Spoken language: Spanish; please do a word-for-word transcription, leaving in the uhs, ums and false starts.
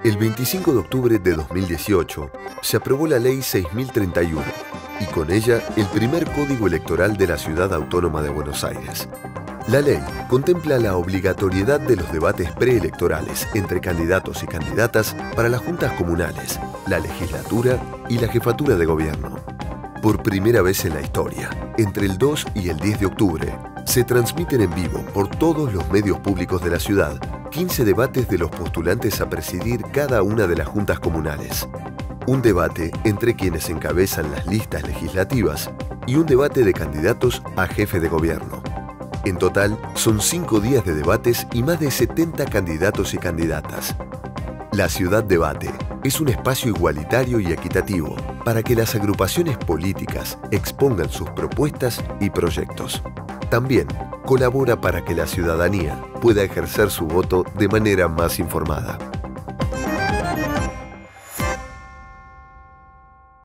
El veinticinco de octubre de dos mil dieciocho se aprobó la Ley seis mil treinta y uno y con ella el primer Código Electoral de la Ciudad Autónoma de Buenos Aires. La ley contempla la obligatoriedad de los debates preelectorales entre candidatos y candidatas para las juntas comunales, la legislatura y la jefatura de gobierno. Por primera vez en la historia, entre el dos y el diez de octubre, se transmiten en vivo por todos los medios públicos de la ciudad quince debates de los postulantes a presidir cada una de las juntas comunales. Un debate entre quienes encabezan las listas legislativas y un debate de candidatos a jefe de gobierno. En total, son cinco días de debates y más de setenta candidatos y candidatas. La Ciudad Debate es un espacio igualitario y equitativo para que las agrupaciones políticas expongan sus propuestas y proyectos. También colabora para que la ciudadanía pueda ejercer su voto de manera más informada.